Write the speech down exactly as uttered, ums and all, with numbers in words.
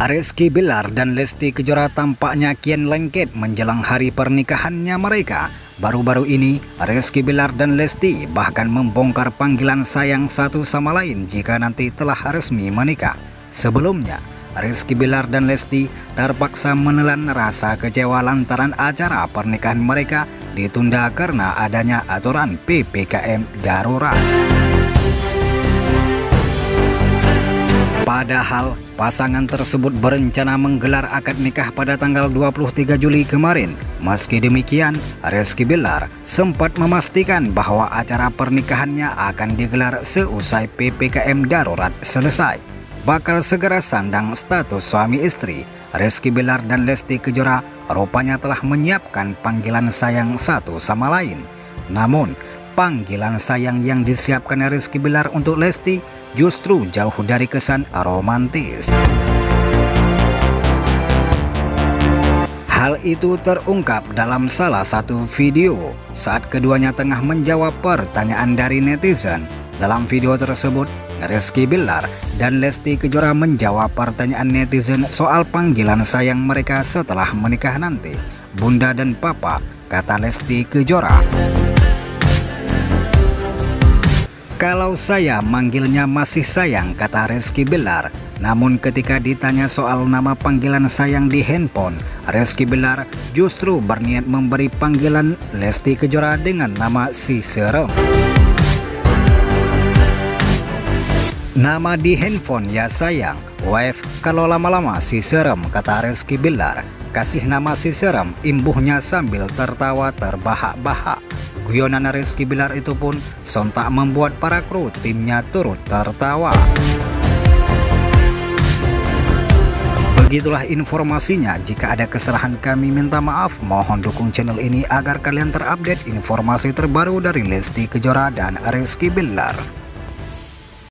Rizky Bilar dan Lesti Kejora tampaknya kian lengket menjelang hari pernikahannya mereka. Baru-baru ini, Rizky Bilar dan Lesti bahkan membongkar panggilan sayang satu sama lain jika nanti telah resmi menikah. Sebelumnya, Rizky Bilar dan Lesti terpaksa menelan rasa kecewa lantaran acara pernikahan mereka ditunda karena adanya aturan P P K M darurat. Padahal pasangan tersebut berencana menggelar akad nikah pada tanggal dua puluh tiga Juli kemarin. Meski demikian, Rizky Bilar sempat memastikan bahwa acara pernikahannya akan digelar seusai P P K M darurat selesai. Bakal segera sandang status suami istri, Rizky Bilar dan Lesti Kejora rupanya telah menyiapkan panggilan sayang satu sama lain. Namun, panggilan sayang yang disiapkan Rizky Bilar untuk Lesti justru jauh dari kesan romantis. Hal itu terungkap dalam salah satu video saat keduanya tengah menjawab pertanyaan dari netizen. Dalam video tersebut, Rizky Bilar dan Lesti Kejora menjawab pertanyaan netizen soal panggilan sayang mereka setelah menikah nanti. Bunda dan Papa, kata Lesti Kejora. Kalau saya manggilnya masih sayang, kata Rizky Bilar. Namun ketika ditanya soal nama panggilan sayang di handphone, Rizky Bilar justru berniat memberi panggilan Lesti Kejora dengan nama Si Serem. Nama di handphone ya sayang, wife kalau lama-lama Si Serem, kata Rizky Bilar. Kasih nama Si Serem, imbuhnya sambil tertawa terbahak-bahak. Guyonan Rizky Bilar itu pun sontak membuat para kru timnya turut tertawa. Begitulah informasinya. Jika ada kesalahan kami minta maaf. Mohon dukung channel ini agar kalian terupdate informasi terbaru dari Lesti Kejora dan Rizky Bilar.